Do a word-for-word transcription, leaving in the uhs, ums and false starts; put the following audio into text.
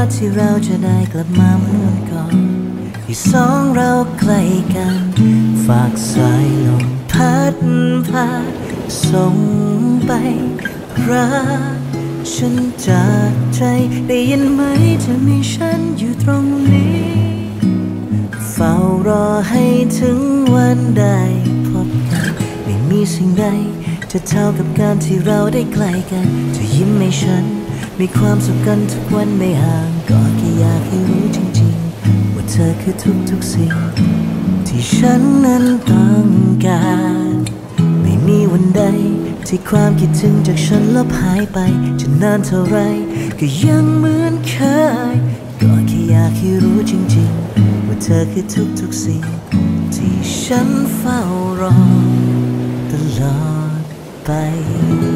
ที่เราจะได้กลับมาเหมือนก่อนที่สองเราใกล้กันฝากสายลมพัดพาส่งไปรักฉันจากใจได้ยินไหมจะมีฉันอยู่ตรงนี้เฝ้ารอให้ถึงวันได้พบกันไม่มีสิ่งใดจะเท่ากับการที่เราได้ใกล้กันจะยิ้มให้ฉันมีความสุขกันทุกวันไม่ห่างก็แค่อยากให้รู้จริงๆว่าเธอคือทุกๆสิ่งที่ฉันนั้นต้องการไม่มีวันใดที่ความคิดถึงจากฉันลบหายไปจะนานเท่าไรก็ยังเหมือนเคยก็แค่อยากให้รู้จริงๆว่าเธอคือทุกๆสิ่งที่ฉันเฝ้ารอตลอดไป